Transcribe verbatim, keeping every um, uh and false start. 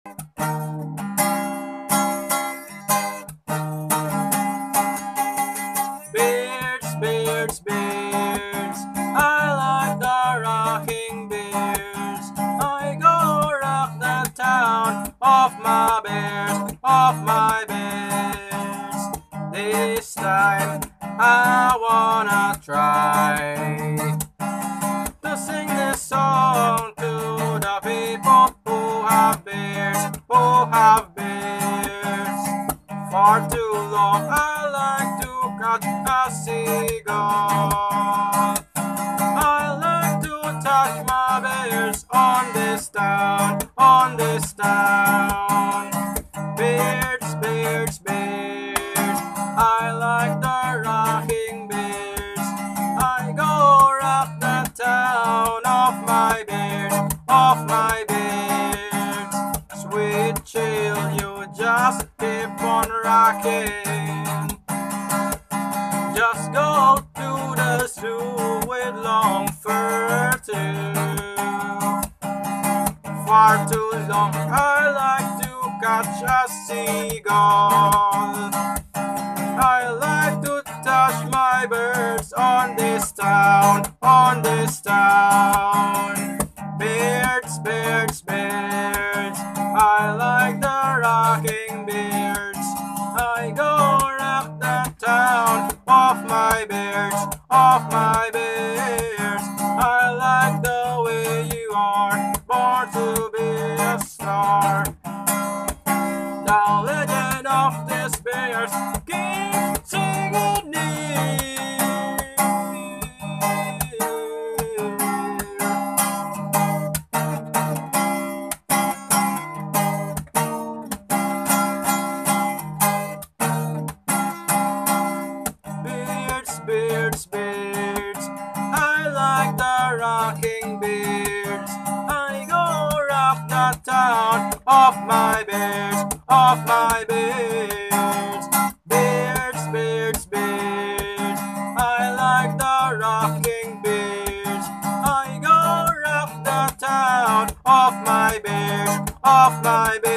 Bears, bears, bears, I like the rocking bears. I go rock the town of my bears, of my bears. This time I wanna try to sing this song to the people who have bears, who have bears. For too long I like to catch a seagull. I like to touch my bears on this town, on this town. Bears, bears, bears, I like the rocking bears. I go rock the town of my bears, of my bears. Sweet chill, you just keep on rocking. Just go to the zoo with long fur too. For too long I like to catch a seagull. I like to touch my birds on this town, on this town. Bears, bears, bears, I like the rocking bears. I go rock the town of my bears, of my bears. I like the way you are, born to be a star. The legend of these bears keeps singing near. Beards, beards, beards, I like the rocking beards. I go rock the town of my bears, of my bears. Beards, beards, beards, I like the rocking bears. I go rock the town of my bears, of my bears.